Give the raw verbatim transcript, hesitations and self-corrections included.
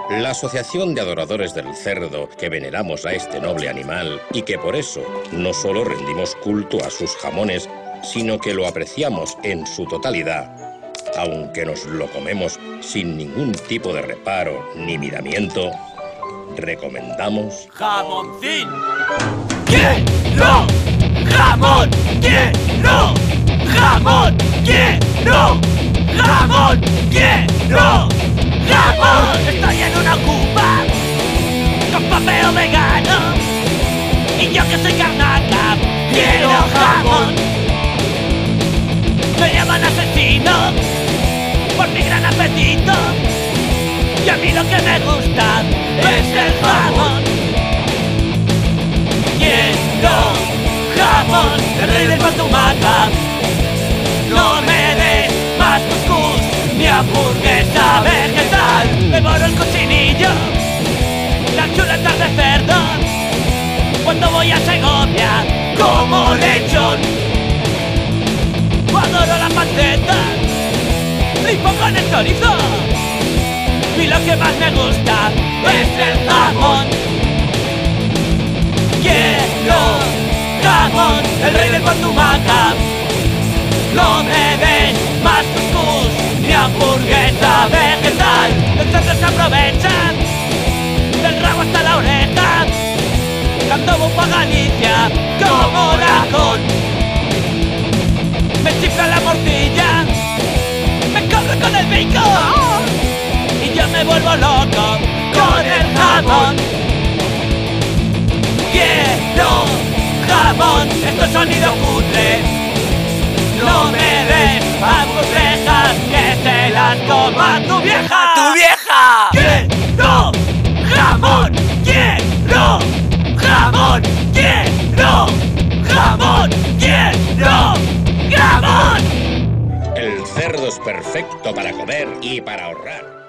La Asociación de Adoradores del Cerdo, que veneramos a este noble animal y que por eso no solo rendimos culto a sus jamones, sino que lo apreciamos en su totalidad, aunque nos lo comemos sin ningún tipo de reparo ni miramiento, recomendamos... ¡Jamoncín! ¡Quiero! ¡Jamón! ¡Quiero! ¡Jamón! ¡Quiero! ¡Jamón! ¡Quiero! ¡Jamón! Estoy en una cuba con papel vegano y yo que soy carnaca quiero jamón. Me llaman asesino por mi gran apetito y a mí lo que me gusta es el jamón. Quiero jamón, el rey del pan tumaca. No me des más cuscús ni hamburguesa vegetal. Me moro el cochinillo, las chuletas de cerdo. Cuando voy a Segovia como lechón. Adoro la panceta y pongo en el chorizo. Y lo que más me gusta es el jamón. Quiero jamón, el rey del pan tumaca. No me des más cuscús ni hamburguesa vegetal. Los cerdos se aprovechan del rabo hasta la oreja. Cuando voy pa' Galicia como racón. Me chifla la morcilla, me corro con el pico y yo me vuelvo loco con el jamón. Quiero jamón, esto es sonido cutre. No me des hamburguesas que se las coma tu vieja. ¡Tu vieja! ¡Quiero jamón! ¡Quiero jamón! ¡Quiero jamón! ¡Quiero jamón! El cerdo es perfecto para comer y para ahorrar.